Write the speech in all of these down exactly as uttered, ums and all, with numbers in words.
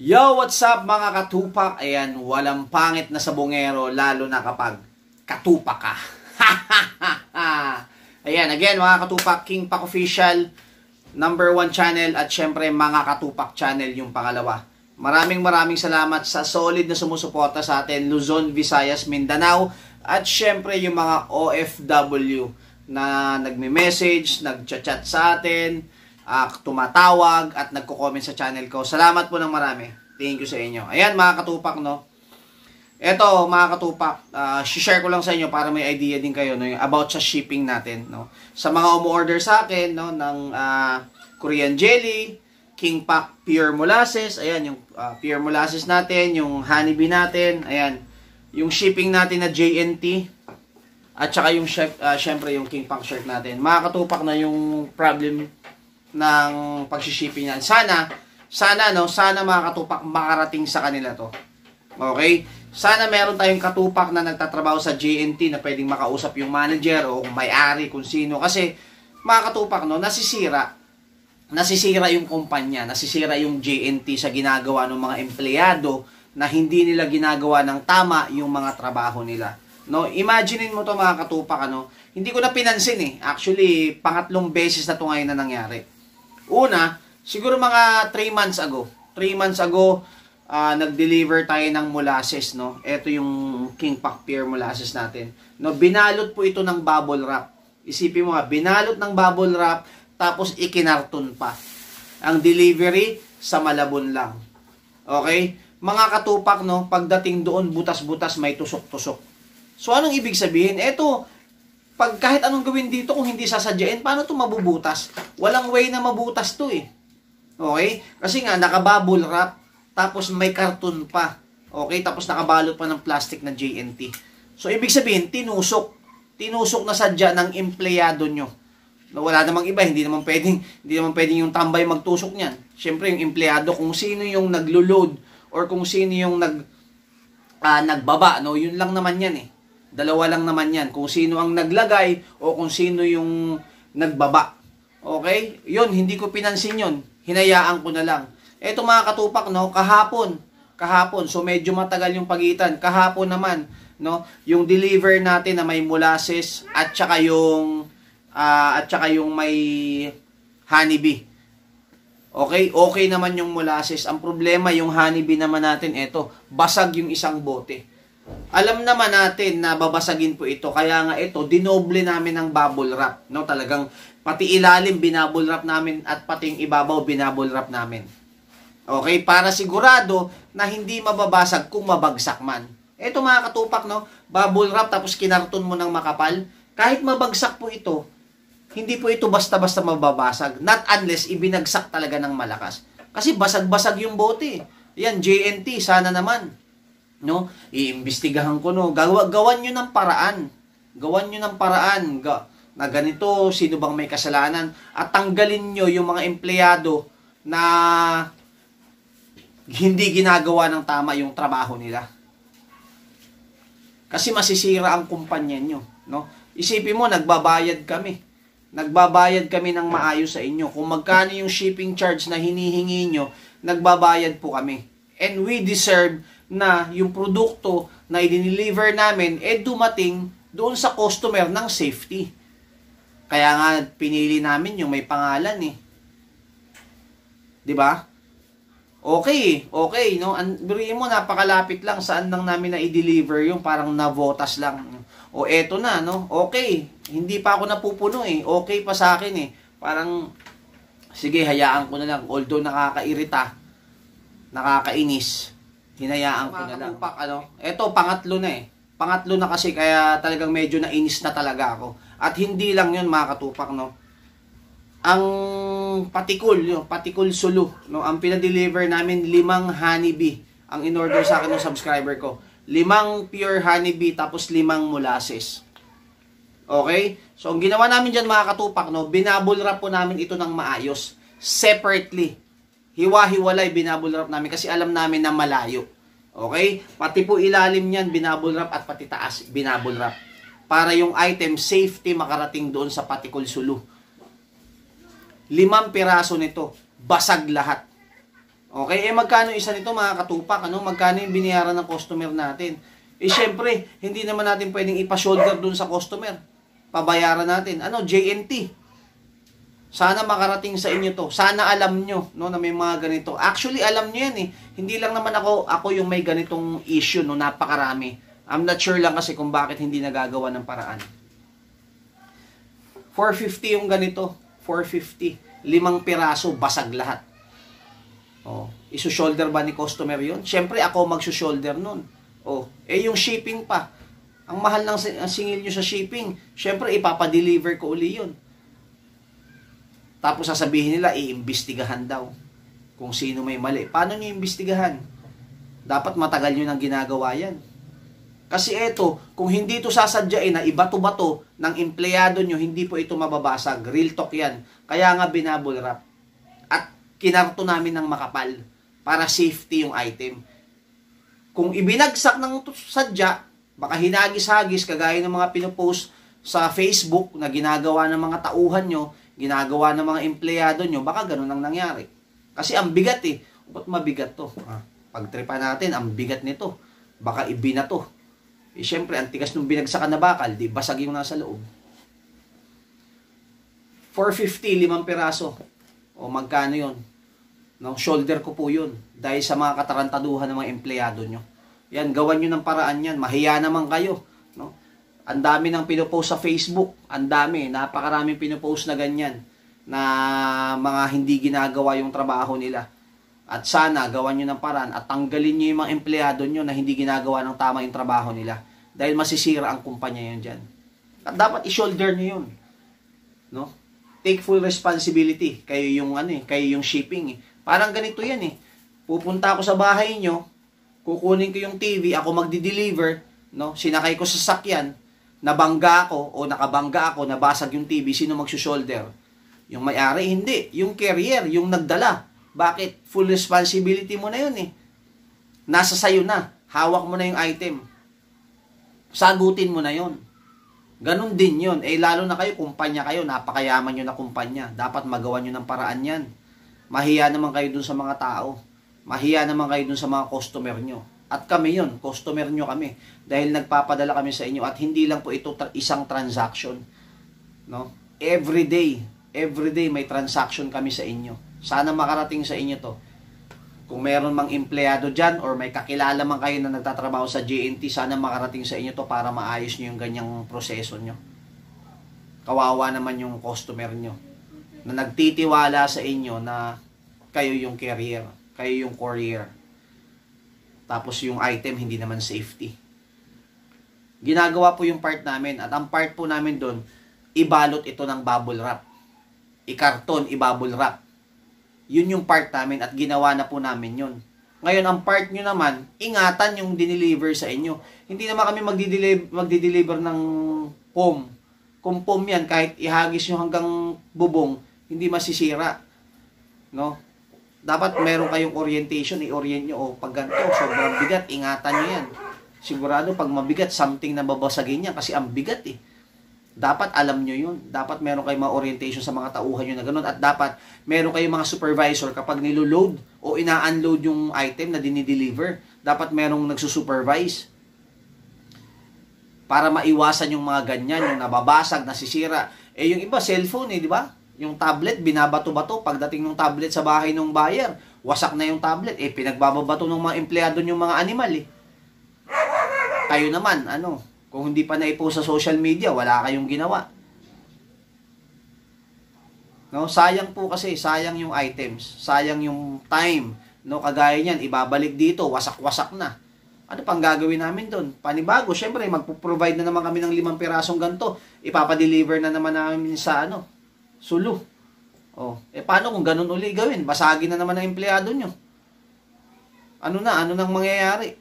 Yo, what's up mga katupak? Ayan, walang pangit na sabongero, lalo na kapag katupak ka. Ayan, again mga katupak, KINGPAC Official, number one channel, at syempre mga katupak channel yung pangalawa. Maraming maraming salamat sa solid na sumusuporta sa atin, Luzon, Visayas, Mindanao, at syempre yung mga O F W na nagme-message, nagchat-chat sa atin, uh, tumatawag at nagko-comment sa channel ko. Salamat po ng marami. Thank you sa inyo. Ayan mga katupak, no. Eto mga katupak, uh, share ko lang sa inyo para may idea din kayo, no, yung about sa shipping natin, no. Sa mga umu-order sa akin, no, ng uh, Korean jelly, KINGPAC pure molasses, ayan yung uh, pure molasses natin, yung honeybee natin, ayan. Yung shipping natin na J N T at saka yung chef, uh, syempre yung KINGPAC shirt natin. Mga katupak na yung problem ng pag-shipping natin. Sana Sana, no, sana mga katupak makarating sa kanila to. Okay? Sana meron tayong katupak na nagtatrabaho sa J N T na pwedeng makausap yung manager o may-ari, kung sino. Kasi, mga katupak, no, nasisira. Nasisira yung kumpanya, nasisira yung J N T sa ginagawa ng mga empleyado na hindi nila ginagawa ng tama yung mga trabaho nila. No, imaginein mo to mga katupak, ano, hindi ko na pinansin eh. Actually, pangatlong beses na to ngayon na nangyari. Una, siguro mga three months ago. three months ago, uh, nag-deliver tayo ng molasses, no? Ito yung KINGPAC pure molasses natin. No, binalot po ito ng bubble wrap. Isipin mo nga, binalot ng bubble wrap tapos ikinarton pa. Ang delivery sa Malabon lang. Okay? Mga katupak, no, pagdating doon butas-butas may tusok-tusok. So anong ibig sabihin? Ito, pag kahit anong gawin dito kung hindi sasadyain, paano ito mabubutas? Walang way na mabutas to eh. Okay? Kasi nga, nakabubble wrap, tapos may karton pa. Okay? Tapos nakabalot pa ng plastic na J N T. So, ibig sabihin, tinusok. Tinusok na sadya ng empleyado nyo. No, wala namang iba, hindi naman pwedeng, hindi naman pwedeng yung tambay magtusok niyan. Siyempre, yung empleyado, kung sino yung naglo-load, or kung sino yung nag, uh, nagbaba, no? Yun lang naman yan eh. Dalawa lang naman yan. Kung sino ang naglagay, o kung sino yung nagbaba. Okay? Yun, hindi ko pinansin yun. Hinayaan ko na lang. Eto mga katupak, no, kahapon, kahapon, so medyo matagal yung pagitan. Kahapon naman, no, yung deliver natin na may molasses at saka yung uh, at saka yung may honeybee. Okay? Okay naman yung molasses. Ang problema yung honeybee naman natin, eto, basag yung isang bote. Alam naman natin na babasagin po ito. Kaya nga ito, dinoble namin ng bubble wrap. No? Talagang pati ilalim binabble wrap namin at pati yung ibabaw binabble wrap namin. Okay? Para sigurado na hindi mababasag kung mabagsak man. Ito mga katupak, no? Bubble wrap tapos kinarton mo ng makapal. Kahit mabagsak po ito, hindi po ito basta-basta mababasag. Not unless ibinagsak talaga ng malakas. Kasi basag-basag yung bote. Yan, J N T, sana naman. No? Iimbestigahan ko, no? Gawa, gawan nyo ng paraan. Gawan nyo ng paraan. Ga, na ganito, sino bang may kasalanan. At tanggalin nyo yung mga empleyado na hindi ginagawa ng tama yung trabaho nila. Kasi masisira ang kumpanya nyo. No? Isipin mo, nagbabayad kami. Nagbabayad kami ng maayos sa inyo. Kung magkano yung shipping charge na hinihingi nyo, nagbabayad po kami. And we deserve na yung produkto na i-deliver namin eh dumating doon sa customer ng safety. Kaya nga pinili namin yung may pangalan eh. 'Di ba? Okay, okay, no? Biriin mo, napakalapit lang, saan lang namin na i-deliver yung parang navotas lang. O eto na, no? Okay, hindi pa ako napupuno eh. Okay pa sa akin eh. Parang sige, hayaan ko na lang. Although nakakairita, nakakainis, hinayaan ko na lang. Katupak, ano? Eto, pangatlo na eh. Pangatlo na kasi, kaya talagang medyo nainis na talaga ako. At hindi lang yun mga katupak, no? Ang patikul, no? Patikul sulu, no? Ang pinadeliver namin, limang honeybee. Ang in-order sa akin ng subscriber ko. Limang pure honeybee, tapos limang molasses. Okay? So, ang ginawa namin dyan mga katupak, no? Binabble wrap po namin ito ng maayos. Separately. Hiwa-hiwalay binabble wrap namin kasi alam namin na malayo. Okay? Pati po ilalim niyan binabble wrap at pati taas binabble wrap. Para yung item safety makarating doon sa patikul sulu. Limang piraso nito, basag lahat. Okay, eh magkano isa nito mga katupak? Ano? Magkano yung binayaran ng customer natin? Eh syempre, hindi naman natin pwedeng ipa-shoulder dun sa customer. Pabayaran natin. Ano? J N T. Sana makarating sa inyo to. Sana alam nyo, no, na may mga ganito. Actually, alam nyo yan eh. Hindi lang naman ako, ako yung may ganitong issue, no, napakarami. I'm not sure lang kasi kung bakit hindi nagagawa ng paraan. four fifty yung ganito. four fifty. Limang piraso, basag lahat. Oh, isu-shoulder ba ni customer yun? Siyempre, ako magsu-shoulder nun. Oh, eh yung shipping pa. Ang mahal ng singil nyo sa shipping. Siyempre, ipapadeliver ko uli yun. Tapos sasabihin nila, iimbestigahan daw kung sino may mali. Paano nyo iimbestigahan? Dapat matagal nyo nang ginagawa yan. Kasi eto, kung hindi ito sasadyain na ibato-bato ng empleyado nyo, hindi po ito mababasag. Real talk yan. Kaya nga binabble wrap. At kinarto namin ng makapal para safety yung item. Kung ibinagsak ng sadya, baka hinagis-hagis kagaya ng mga pinopost sa Facebook na ginagawa ng mga tauhan nyo, ginagawa ng mga empleyado nyo, baka ganun ang nangyari. Kasi ang bigat eh. Ba't mabigat to? Ah, pagtripa natin, ang bigat nito. Baka ibinato. Eh syempre, ang tigas nung binagsakan na bakal, di basag yung nasa loob. four fifty, limang piraso. O magkano yun? No, shoulder ko po yun. Dahil sa mga katarantaduhan ng mga empleyado nyo. Yan, gawan nyo ng paraan yan. Mahiya naman kayo. No? Ang dami ng pinopost sa Facebook. Ang dami. Napakaraming pinopost na ganyan. Na mga hindi ginagawa yung trabaho nila. At sana, gawan nyo ng paraan. At tanggalin nyo yung mga empleyado nyo na hindi ginagawa ng tama yung trabaho nila. Dahil masisira ang kumpanya yun dyan. At dapat i-shoulder nyo yun. No? Take full responsibility. Kayo yung, ano, eh, kayo yung shipping. Eh. Parang ganito yan eh. Pupunta ako sa bahay nyo, kukunin ko yung T V, ako magdi-deliver, no? Sinakay ko sa sakyan, nabangga ako o nakabangga ako, nabasag yung T V, sino magsushoulder? Yung may-ari, hindi. Yung carrier, yung nagdala. Bakit? Full responsibility mo na yun eh. Nasa sayo na. Hawak mo na yung item. Sagutin mo na yun. Ganon din yun. Eh lalo na kayo, kumpanya kayo, napakayaman nyo na kumpanya. Dapat magawa nyo ng paraan yan. Mahiya naman kayo dun sa mga tao. Mahiya naman kayo dun sa mga customer nyo. At kami yun, customer nyo kami. Dahil nagpapadala kami sa inyo. At hindi lang po ito tra- isang transaction. No? Every day, every day may transaction kami sa inyo. Sana makarating sa inyo to. Kung meron mang empleyado dyan or may kakilala man kayo na nagtatrabaho sa J N T, sana makarating sa inyo to para maayos nyo yung ganyang proseso nyo. Kawawa naman yung customer nyo na nagtitiwala sa inyo na kayo yung carrier, kayo yung courier. Tapos yung item hindi naman safety. Ginagawa po yung part namin at ang part po namin doon, ibalot ito ng bubble wrap. Ikarton, ibubble wrap. Yun yung part namin at ginawa na po namin yun. Ngayon, ang part nyo naman, ingatan yung dineliver sa inyo. Hindi naman kami magdi-deliver, magdi-deliver ng foam. Kung foam yan, kahit ihagis nyo hanggang bubong, hindi masisira. No? Dapat meron kayong orientation, i-orient nyo, o pag ganito, sobrang bigat, ingatan nyo yan. Sigurado, pag mabigat, something na babasagin niya kasi ang bigat eh. Dapat alam nyo yun. Dapat meron kayong mga orientation sa mga tauhan nyo na ganun. At dapat meron kayong mga supervisor kapag nilo-load o ina-unload yung item na dinideliver. Dapat merong nagsusupervise. Para maiwasan yung mga ganyan, yung nababasag, nasisira. Eh yung iba, cellphone eh, di ba? Yung tablet, binabato-bato. Pagdating ng tablet sa bahay ng buyer, wasak na yung tablet. Eh, pinagbababato ng mga empleyado yung mga animal eh. Kayo naman, ano, kung hindi pa na-post sa social media, wala kayong ginawa. No, sayang po kasi, sayang yung items, sayang yung time. No, kagaya niyan, ibabalik dito, wasak-wasak na. Ano pang gagawin namin doon? Panibago, syempre magpo-provide na naman kami ng limang pirasong ganto. Ipapa-deliver na naman namin sa ano, Sulu. Oh, eh paano kung ganun uli gawin? Basagin na naman ang empleyado nyo. Ano na, ano nang mangyayari?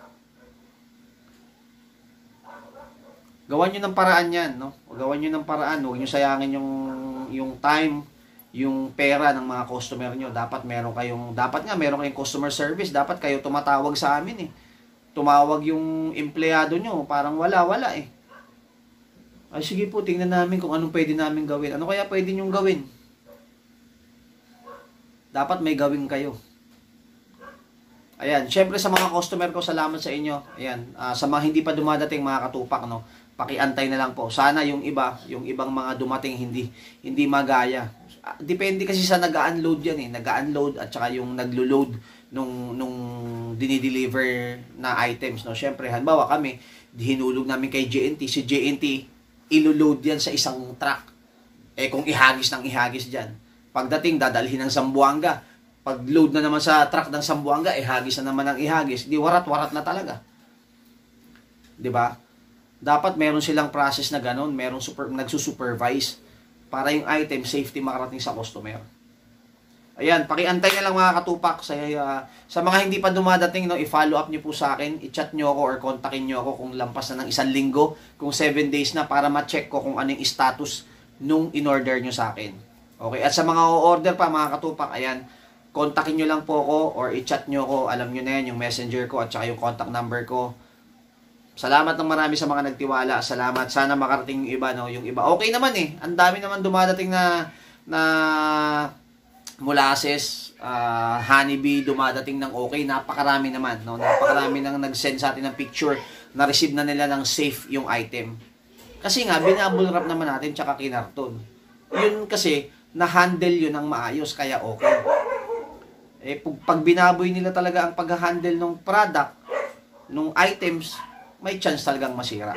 Gawan nyo ng paraan yan, no? Gawan nyo ng paraan, huwag nyo sayangin yung, yung time, yung pera ng mga customer nyo. Dapat meron kayong, dapat nga meron kayong customer service, dapat kayo tumatawag sa amin eh. Tumawag yung empleyado nyo, parang wala-wala eh. Ay sige po, tingnan namin kung anong pwede namin gawin. Ano kaya pwede nyong gawin? Dapat may gawin kayo. Ayan, syempre sa mga customer ko, salamat sa inyo. Ayan, uh, sa mga hindi pa dumadating mga katupak, no, pakiantay na lang po. Sana yung iba, yung ibang mga dumating hindi hindi magaya. Uh, depende kasi sa nag-unload yan eh, nag-unload at saka yung naglo-load nung nung dinideliver na items, no. Syempre, halimbawa kami, hinulog namin kay J N T, si J N T ilo-load yan sa isang truck. Eh kung ihagis ng ihagis diyan. Pagdating dadalhin ng Zamboanga. Pag load na naman sa truck ng Zamboanga, ihagis na naman ang ihagis. Di warat-warat na talaga. 'Di ba? Dapat meron silang process na ganun, merong super nagsusupervise para yung item safety makarating sa customer. Ayan, pakiantay na lang mga katupak sa uh, sa mga hindi pa dumadating, no, i-follow up niyo po sa akin, i-chat niyo ako or kontakin niyo ako kung lampas na ng isang linggo, kung seven days na para ma-check ko kung ano yung status nung in-order niyo sa akin. Okay, at sa mga o-order pa mga katupak, ayan, kontakin niyo lang po ako or i-chat niyo ako, alam niyo na yan, yung messenger ko at saka yung contact number ko. Salamat ng marami sa mga nagtiwala. Salamat. Sana makarating yung iba, no, yung iba. Okay naman eh. Ang dami naman dumadating na na molasses, uh, honeybee, dumadating ng okay. Napakarami naman, no. Napakarami nang nag-send sa atin ng picture na receive na nila ng safe yung item. Kasi nga binabble wrap naman natin tsaka kinarton. Yun kasi na-handle yun ng maayos kaya okay. Eh pag binaboy nila talaga ang pag-handle ng product, ng items, may chance talagang masira.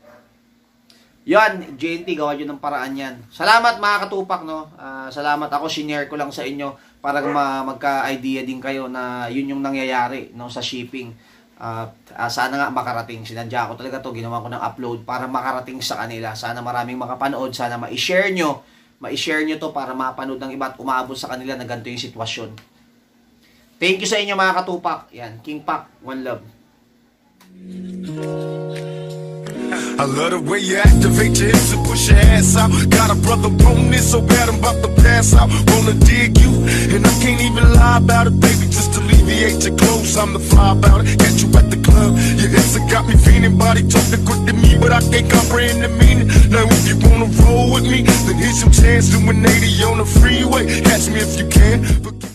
Yan, J N T, gawa yun ng paraan yan. Salamat mga katupak, no? Uh, salamat ako, sinare ko lang sa inyo para ma magka-idea din kayo na yun yung nangyayari, no, sa shipping. Uh, uh, sana nga makarating. Sinadya ko talaga to, ginawa ko ng upload para makarating sa kanila. Sana maraming makapanood, sana ma-share nyo. Ma-share nyo to para mapanood ng iba at umabot sa kanila na ganito yung sitwasyon. Thank you sa inyo mga katupak. Yan, KINGPAC, one love. I love the way you activate your hips and push your ass out. Got a brother on this so bad I'm about to pass out. Wanna dig you, and I can't even lie about it, baby. Just alleviate your clothes, I'm the fly about it. Catch you at the club, your hips have got me feeling. Body talking quick to me, but I can't comprehend the meaning. Now if you wanna roll with me, then here's some chance. Doing eighty on the freeway. Catch me if you can.